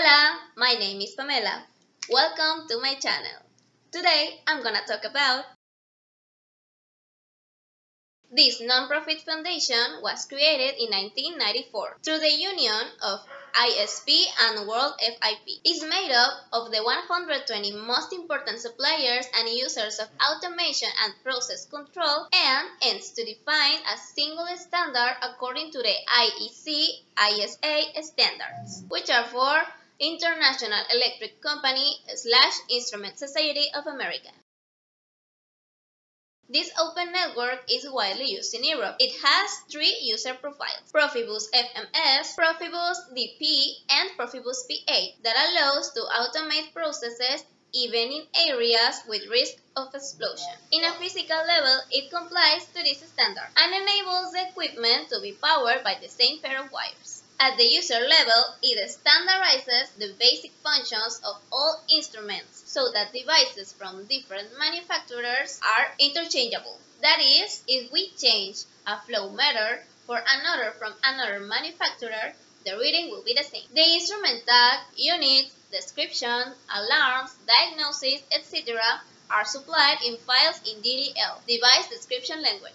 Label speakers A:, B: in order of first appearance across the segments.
A: Hola, my name is Pamela. Welcome to my channel. Today I'm gonna talk about this non-profit foundation was created in 1994 through the union of ISP and World FIP. It's made up of the 120 most important suppliers and users of automation and process control and aims to define a single standard according to the IEC ISA standards, which are for International Electric Company / Instrument Society of America. This open network is widely used in Europe. It has three user profiles: Profibus FMS, Profibus DP, and Profibus P8 that allows to automate processes even in areas with risk of explosion. In a physical level, it complies to this standard and enables the equipment to be powered by the same pair of wires. At the user level, it standardizes the basic functions of all instruments so that devices from different manufacturers are interchangeable. That is, if we change a flow meter for another from another manufacturer, the reading will be the same. The instrument tag, units, description, alarms, diagnosis, etc. are supplied in files in DDL, Device Description Language.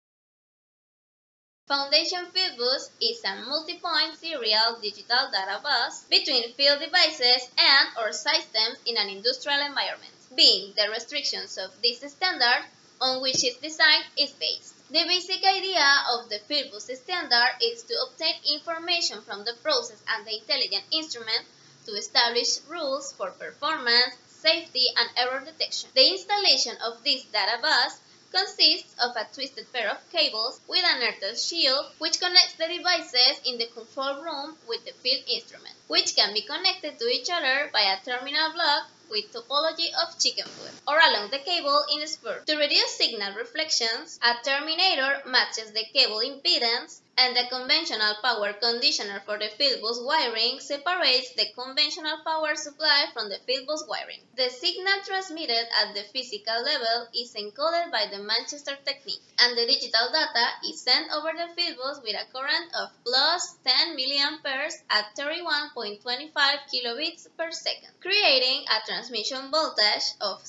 A: Foundation Fieldbus is a multi-point serial digital data bus between field devices and/or systems in an industrial environment, being the restrictions of this standard on which its design is based. The basic idea of the Fieldbus standard is to obtain information from the process and the intelligent instrument to establish rules for performance, safety, and error detection. The installation of this data bus consists of a twisted pair of cables with an earth shield which connects the devices in the control room with the field instrument, which can be connected to each other by a terminal block with topology of chicken food, or along the cable in a spur. To reduce signal reflections, a terminator matches the cable impedance, and the conventional power conditioner for the Fieldbus wiring separates the conventional power supply from the Fieldbus wiring. The signal transmitted at the physical level is encoded by the Manchester technique, and the digital data is sent over the Fieldbus with a current of plus 10 mA at 31.25 kilobits per second, creating a transmission voltage of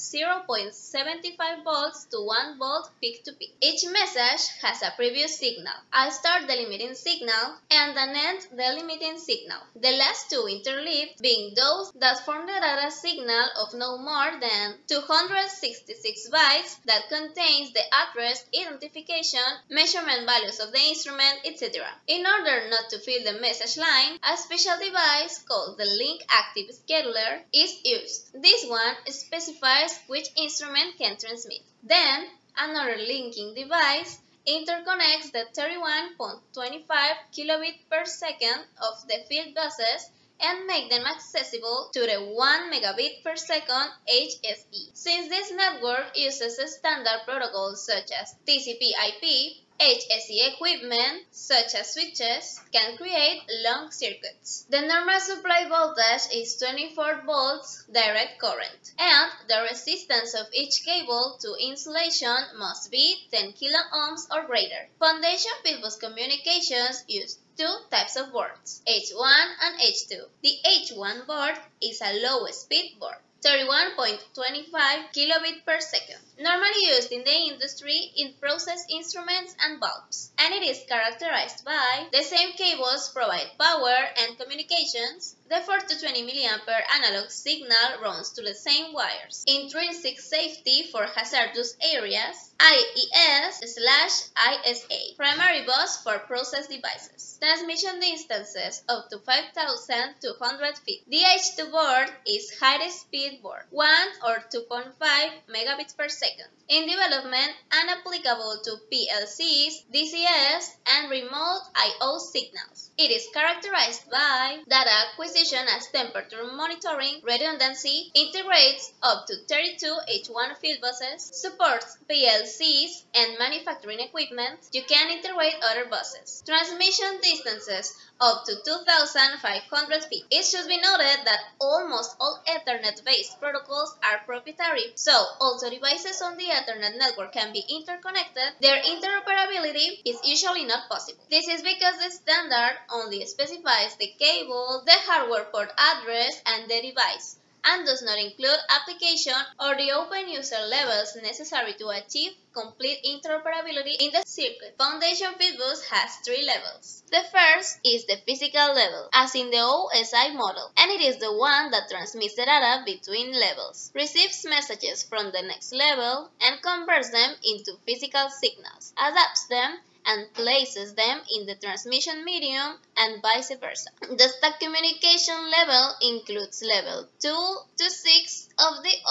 A: 0.75 volts to 1 volt peak to peak. Each message has a previous signal, a start delimiting signal, and an end delimiting signal, the last two interleaved being those that form the data signal of no more than 266 bytes that contains the address, identification, measurement values of the instrument, etc. In order not to fill the message line, a special device called the Link Active Scheduler is used. This one specifies which instrument can transmit. Then, another linking device interconnects the 31.25 kilobit per second of the field buses and make them accessible to the 1 megabit per second HSE. Since this network uses standard protocols such as TCP/IP, HSE equipment, such as switches, can create long circuits. The normal supply voltage is 24 volts direct current, and the resistance of each cable to insulation must be 10 kiloohms or greater. Foundation Fieldbus communications use two types of boards, H1 and H2. The H1 board is a low-speed board, 31.25 kilobit per second, normally used in the industry in process instruments and bulbs, and it is characterized by the same cables provide power and communications. The 4 to 20 mA analog signal runs to the same wires. Intrinsic safety for hazardous areas, IES/ISA. Primary bus for process devices. Transmission distances up to 5,200 feet. The H2 board is high-speed board, 1 or 2.5 megabits per second. In development and applicable to PLCs, DCS, and remote I/O signals. It is characterized by data acquisition as temperature monitoring, redundancy, integrates up to 32 H1 field buses, supports PLCs and manufacturing equipment. You can integrate other buses. Transmission distances up to 2,500 feet. It should be noted that almost all Ethernet-based protocols are proprietary, so although devices on the Ethernet network can be interconnected, their interoperability is usually not possible. This is because the standard only specifies the cable, the hardware port address, and the device, and does not include application or the open user levels necessary to achieve complete interoperability in the circuit. Foundation Fitbus has 3 levels. The first is the physical level, as in the OSI model, and it is the one that transmits the data between levels, receives messages from the next level, and converts them into physical signals, adapts them, and places them in the transmission medium, and vice versa. The stack communication level includes level 2 to 6 of the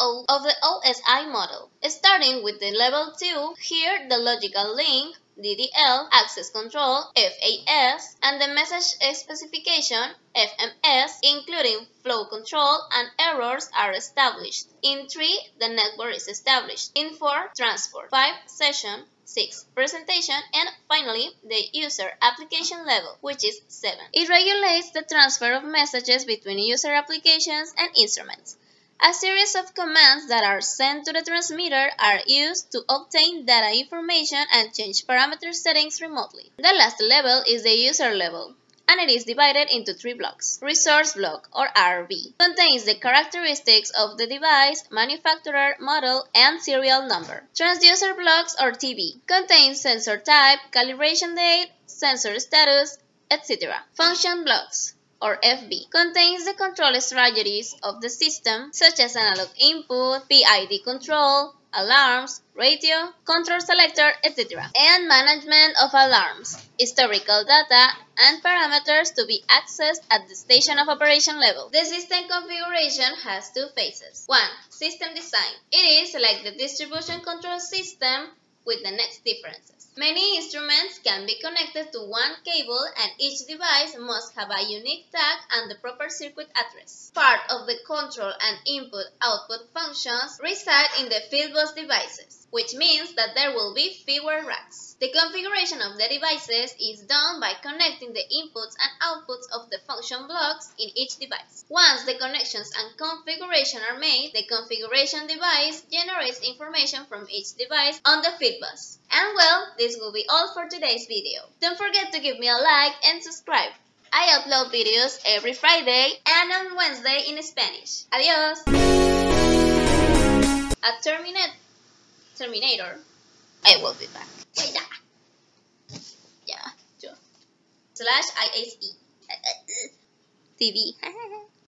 A: OSI model. Starting with the level 2, here the logical link, DDL, access control, FAS, and the message specification, FMS, including flow control and errors, are established. In 3, the network is established. In 4, transport. 5, session. 6, presentation, and finally, the user application level, which is 7. It regulates the transfer of messages between user applications and instruments. A series of commands that are sent to the transmitter are used to obtain data information and change parameter settings remotely. The last level is the user level, and it is divided into 3 blocks. Resource block, or RB, contains the characteristics of the device, manufacturer, model, and serial number. Transducer blocks, or TB, contains sensor type, calibration date, sensor status, etc. Function blocks, or FB, contains the control strategies of the system, such as analog input, PID control, alarms, radio, control selector, etc., and management of alarms, historical data, and parameters to be accessed at the station of operation level. The system configuration has 2 phases. 1. System design. It is like the distribution control system with the next differences. Many instruments can be connected to one cable, and each device must have a unique tag and the proper circuit address. Part of the control and input-output functions reside in the Fitbus devices, which means that there will be fewer racks. The configuration of the devices is done by connecting the inputs and outputs of the function blocks in each device. Once the connections and configuration are made, the configuration device generates information from each device on the Fitbus. And well, this will be all for today's video. Don't forget to give me a like and subscribe. I upload videos every Friday and on Wednesday in Spanish. Adios! At Terminator, I will be back. Yeah. /ISE TV.